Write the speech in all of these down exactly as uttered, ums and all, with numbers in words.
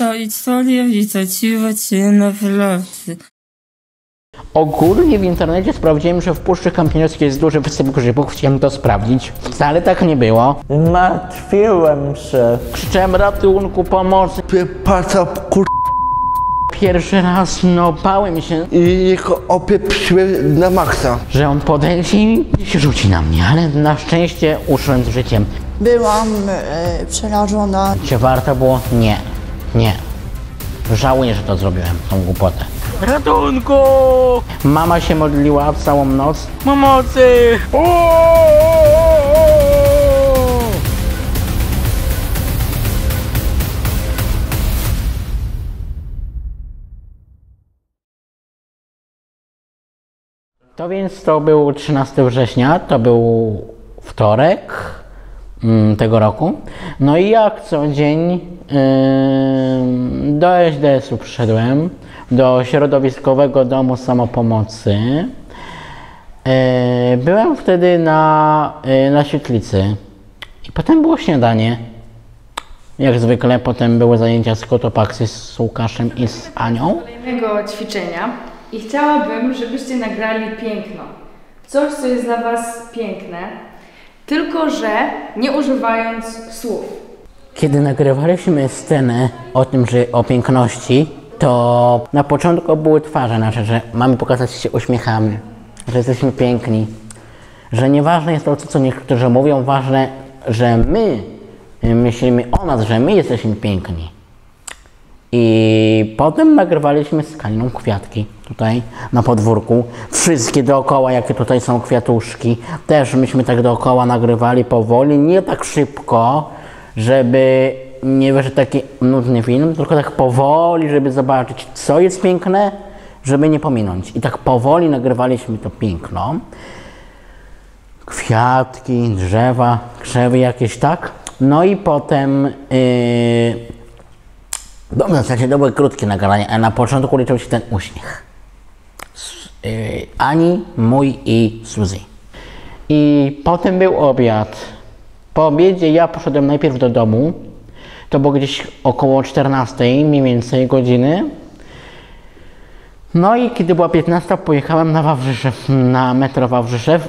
Ta historia wytoczyła się na wylotce. Ogólnie w internecie sprawdziłem, że w Puszczy Kępińskiej jest duży wysyp grzybów. Chciałem to sprawdzić. Wcale tak nie było. Martwiłem się. Krzyczałem ratunku, pomocy. Pasa kur... Pierwszy raz, no bałem się. I jego opieprzyłem na maksa. Że on podejdzie i się rzuci na mnie, ale na szczęście uszłem z życiem. Byłam e, przerażona. Czy warto było? Nie. Nie. Żałuję, że to zrobiłem, tą głupotę. Ratunku! Mama się modliła całą noc. Pomocy! To więc to był trzynastego września, to był wtorek mm, tego roku. No i jak co dzień yy, do S D S-u przyszedłem, do Środowiskowego Domu Samopomocy. Yy, byłem wtedy na, yy, na świetlicy i potem było śniadanie. Jak zwykle potem były zajęcia z kotopaksy z Łukaszem i z Anią. Kolejnego ćwiczenia i chciałabym, żebyście nagrali piękno. Coś, co jest dla Was piękne, tylko że nie używając słów. Kiedy nagrywaliśmy scenę o tym, że o piękności, to na początku były twarze nasze, że mamy pokazać, że się uśmiechamy, że jesteśmy piękni, że nieważne jest to, co niektórzy mówią, ważne, że my myślimy o nas, że my jesteśmy piękni. I potem nagrywaliśmy z Kaliną kwiatki tutaj na podwórku. Wszystkie dookoła, jakie tutaj są kwiatuszki. Też myśmy tak dookoła nagrywali powoli, nie tak szybko, żeby nie wyszedł taki nudny film, tylko tak powoli, żeby zobaczyć, co jest piękne, żeby nie pominąć. I tak powoli nagrywaliśmy to piękno. Kwiatki, drzewa, krzewy jakieś, tak. No i potem yy, no, w zasadzie to były krótkie nagrania, a na początku liczył się ten uśmiech. Yy, Ani, mój i Suzy. I potem był obiad. Po obiedzie ja poszedłem najpierw do domu. To było gdzieś około czternastej mniej więcej godziny. No i kiedy była piętnasta, pojechałem na Wawrzyszew, na metro Wawrzyszew.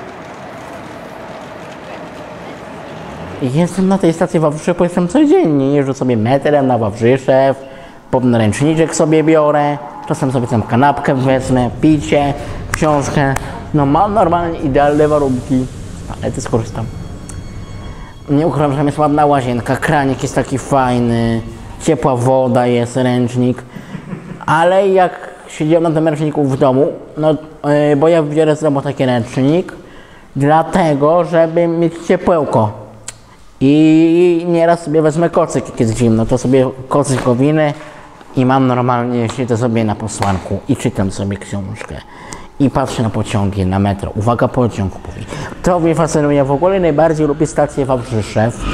Jestem na tej stacji Wawrzyszew, jestem codziennie. Jeżdżę sobie metrem na Wawrzyszew, ręczniczek sobie biorę, czasem sobie tam kanapkę wezmę, picie, książkę. No mam normalnie idealne warunki, ale to skorzystam. Nie ukrywam, że tam jest ładna łazienka, kranik jest taki fajny, ciepła woda jest, ręcznik. Ale jak siedziałem na tym ręczniku w domu, no yy, bo ja biorę z domu taki ręcznik, dlatego, żeby mieć ciepłełko. I nieraz sobie wezmę kocyk, jak jest zimno, to sobie kocyk owinę i mam normalnie, siedzę sobie na posłanku i czytam sobie książkę. I patrzę na pociągi, na metro. Uwaga, pociąg mówi. To mnie fascynuje. W ogóle najbardziej lubię stację Wawrzyszew.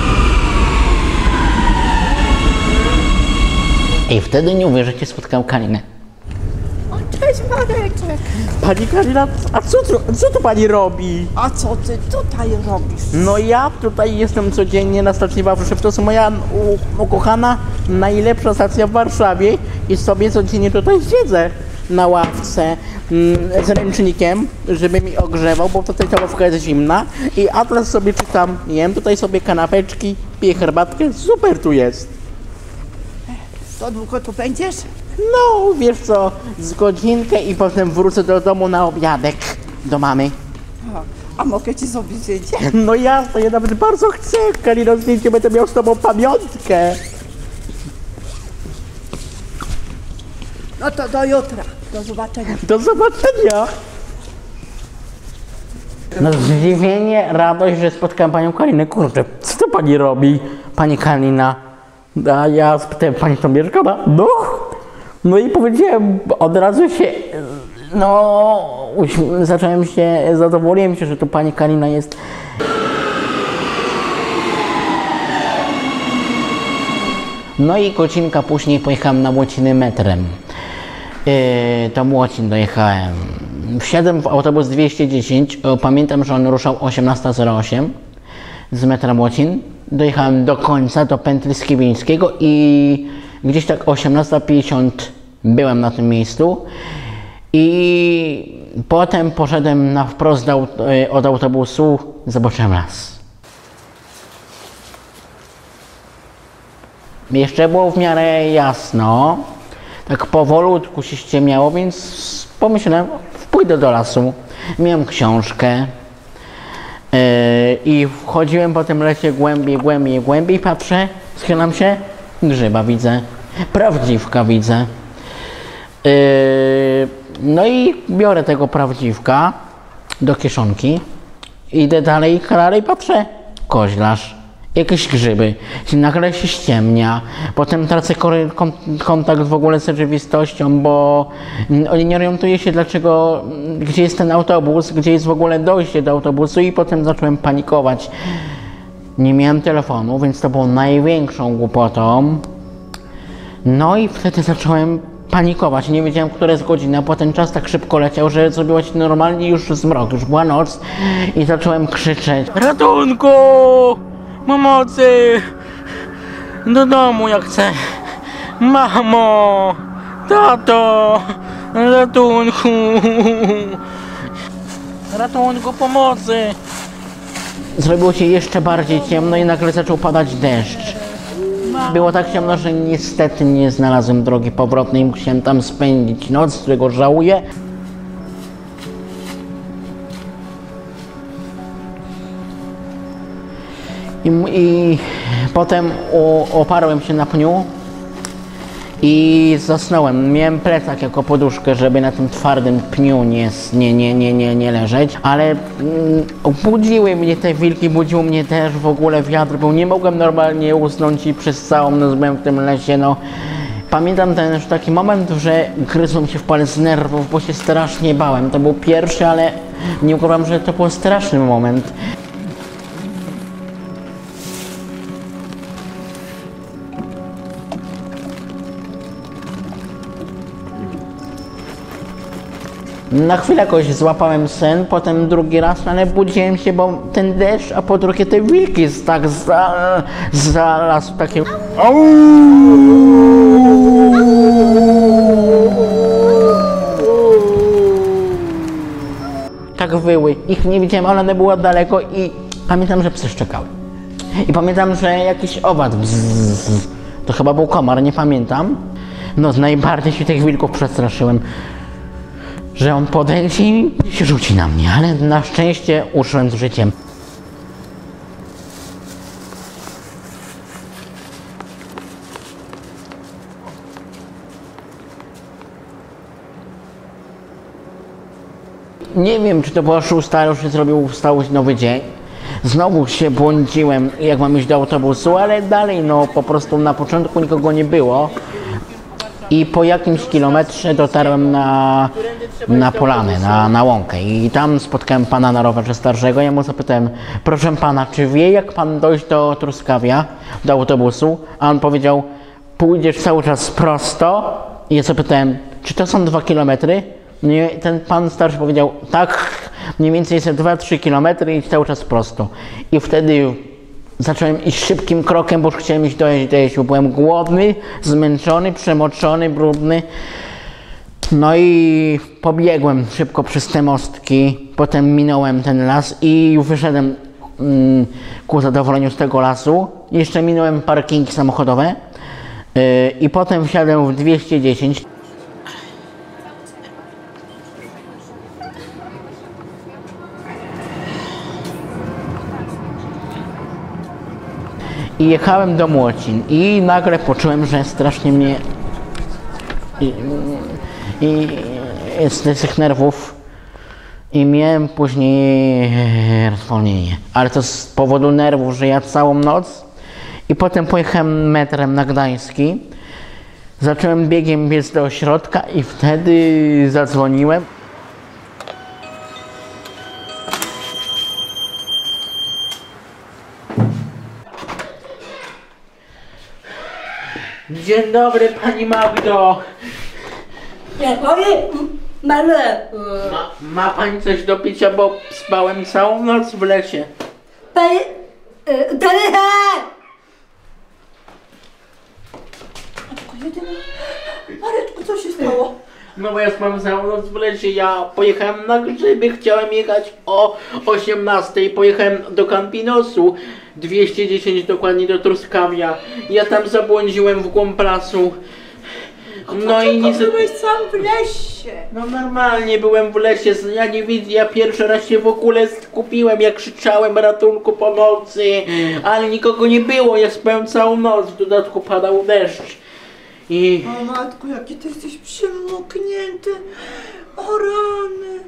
I wtedy nie uwierzycie, spotkałem Kalinę. Cześć Mareczek. Pani Kalina, a co, co tu pani robi? A co ty tutaj robisz? No ja tutaj jestem codziennie na stacji Wawrzyszew. To jest moja u, ukochana, najlepsza stacja w Warszawie i sobie codziennie tutaj siedzę na ławce mm, z ręcznikiem, żeby mi ogrzewał, bo tutaj ta ławka jest zimna i atlas sobie czytam, jem tutaj sobie kanapeczki, piję herbatkę, super tu jest. To długo tu będziesz? No, wiesz co, z godzinkę i potem wrócę do domu na obiadek do mamy. A, a mogę ci zrobić zdjęcie? No jasne, ja nawet bardzo chcę, Kalino, zdjęcie, będę miał z tobą pamiątkę. No to do jutra. Do zobaczenia. Do zobaczenia. No zdziwienie, radość, że spotkałem panią Kalinę. Kurczę, co to pani robi, pani Kalina? A ja spytałem, pani to mieszka? No. No i powiedziałem, od razu się, no, zacząłem się, zadowoliłem się, że tu pani Kalina jest. No i godzinka później pojechałem na Łociny metrem. Yy, do Łocin dojechałem. Wsiadłem w autobus dwieście dziesięć, pamiętam, że on ruszał osiemnasta zero osiem z metra Łocin. Dojechałem do końca, do pętli Skibińskiego i gdzieś tak osiemnasta pięćdziesiąt byłem na tym miejscu i potem poszedłem na wprost do, od autobusu, zobaczyłem las. Jeszcze było w miarę jasno, tak powolutku się ściemniało, więc pomyślałem, pójdę do lasu. Miałem książkę yy, i wchodziłem po tym lesie głębiej, głębiej, głębiej, patrzę, schylam się, grzyba widzę, prawdziwka widzę. Yy, no i biorę tego prawdziwka do kieszonki, idę dalej, dalej patrzę, koźlarz. Jakieś grzyby, nagle się ściemnia, potem tracę kontakt w ogóle z rzeczywistością, bo nie orientuję się dlaczego, gdzie jest ten autobus, gdzie jest w ogóle dojście do autobusu i potem zacząłem panikować. Nie miałem telefonu, więc to było największą głupotą. No i wtedy zacząłem panikować, nie wiedziałem, która jest godzina, bo ten czas tak szybko leciał, że zrobiło się normalnie już zmrok, już była noc i zacząłem krzyczeć: ratunku! Pomocy! Do domu ja chcę! Mamo! Tato! Ratunku! Ratunku, pomocy! Zrobiło się jeszcze bardziej ciemno i nagle zaczął padać deszcz. Było tak ciemno, że niestety nie znalazłem drogi powrotnej. Musiałem tam spędzić noc, którego żałuję. I, i potem o, oparłem się na pniu i zasnąłem. Miałem plecak jako poduszkę, żeby na tym twardym pniu nie, nie, nie, nie, nie, nie leżeć, ale mm, budziły mnie te wilki, budził mnie też w ogóle wiatr, bo nie mogłem normalnie usnąć i przez całą noc byłem w tym lesie. No. Pamiętam ten już taki moment, że gryzłem się w palec z nerwów, bo się strasznie bałem. To był pierwszy, ale nie ukrywam, że to był straszny moment. Na chwilę jakoś złapałem sen, potem drugi raz, ale budziłem się, bo ten deszcz, a po drugie te wilki z tak za, za lasu takie... Tak wyły, ich nie widziałem, ale one były daleko i pamiętam, że psy szczekały. I pamiętam, że jakiś owad bzzz, to chyba był komar, nie pamiętam. No najbardziej się tych wilków przestraszyłem, że on podejdzie i się rzuci na mnie, ale na szczęście uszłem z życiem. Nie wiem, czy to była szósta, już się zrobił, wstał nowy dzień. Znowu się błądziłem, jak mam iść do autobusu, ale dalej, no po prostu na początku nikogo nie było. I po jakimś kilometrze dotarłem na, na polanę, na, na łąkę i tam spotkałem pana na rowerze starszego. Ja mu zapytałem: proszę pana, czy wie, jak pan dojść do Truskawia, do autobusu? A on powiedział: pójdziesz cały czas prosto. I ja zapytałem: czy to są dwa kilometry? I ten pan starszy powiedział: tak, mniej więcej jest dwa trzy kilometry i cały czas prosto. I wtedy zacząłem iść szybkim krokiem, bo już chciałem iść dojeść, dojeść, bo byłem głodny, zmęczony, przemoczony, brudny. No i pobiegłem szybko przez te mostki, potem minąłem ten las i wyszedłem mm, ku zadowoleniu z tego lasu. Jeszcze minąłem parkingi samochodowe yy, i potem wsiadłem w dwieście dziesięć. I jechałem do Młocin i nagle poczułem, że strasznie mnie i, i, i z tych nerwów i miałem później rozwolnienie, ale to z powodu nerwów, że ja całą noc i potem pojechałem metrem na Gdański, zacząłem biegiem biec do ośrodka i wtedy zadzwoniłem. Dzień dobry, pani Magdo. Ma, ma pani coś do picia, bo spałem całą noc w lesie. Pani... Mareczku, co się stało? No bo ja spałem całą noc w lesie, ja pojechałem na grzyby, chciałem jechać o osiemnastej, pojechałem do Campinosu, dwieście dziesięć dokładnie do Truskawia, ja tam zabłądziłem w głąb lasu, no i nic... Byłeś sam w lesie. No normalnie byłem w lesie, ja nie widzę, ja pierwszy raz się w ogóle skupiłem, jak krzyczałem ratunku, pomocy, ale nikogo nie było, ja spałem całą noc, w dodatku padał deszcz. I... O matko, jaki ty jesteś przymoknięty. O rany.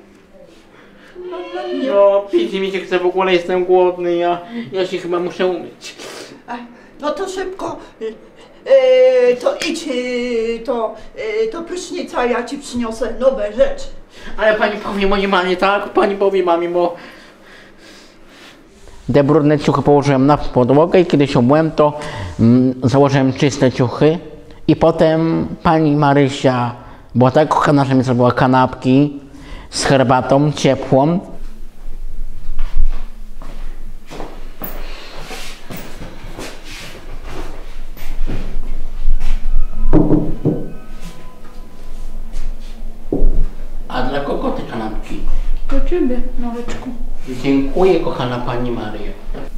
No, pić mi się chce, w ogóle jestem głodny, ja, ja się chyba muszę umyć. Ej, no to szybko. Yy, to idź, yy, to, yy, to prysznica, ja ci przyniosę nowe rzeczy. Ale pani powie mojej mamie, tak? Pani powie mamie, bo... Te brudne ciuchy położyłem na podłogę i kiedy się umyłem, to mm, założyłem czyste ciuchy. I potem pani Marysia była tak kochana, że mi zrobiła kanapki z herbatą ciepłą. A dla kogo te kanapki? Do ciebie, Mareczku. Dziękuję, kochana pani Maryjo.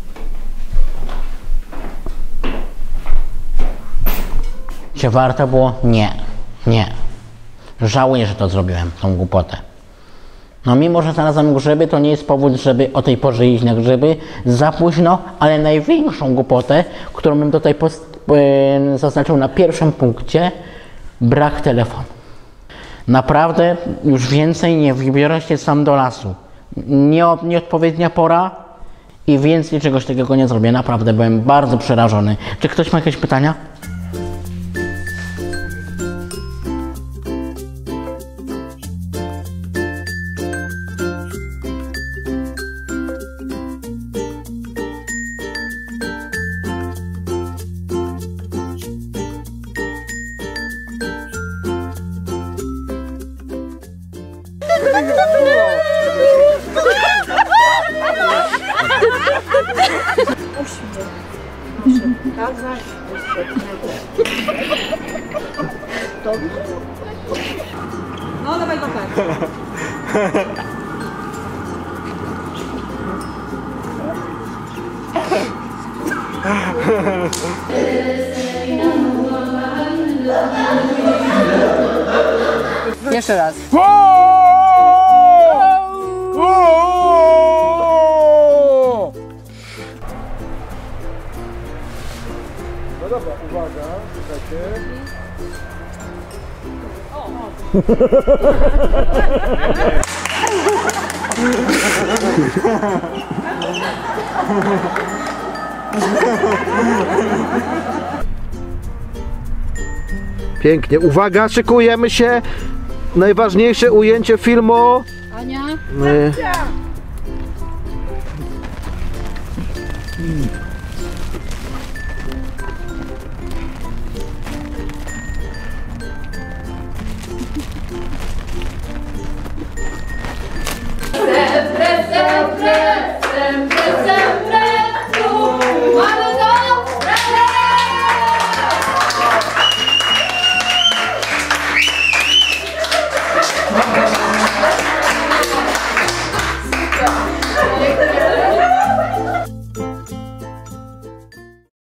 Czy warto było? Nie. Nie. Żałuję, że to zrobiłem, tą głupotę. No mimo, że znalazłem grzyby, to nie jest powód, żeby o tej porze iść na grzyby. Za późno, ale największą głupotę, którą bym tutaj post, yy, zaznaczył na pierwszym punkcie, brak telefonu. Naprawdę już więcej nie wybiorę się sam do lasu. Nie, nieodpowiednia pora i więcej czegoś takiego nie zrobię. Naprawdę byłem bardzo przerażony. Czy ktoś ma jakieś pytania? No dawaj, dawaj. Jeszcze raz. No dobra, uwaga, czekajcie. Pięknie, uwaga, szykujemy się. Najważniejsze ujęcie filmu. Ania. My...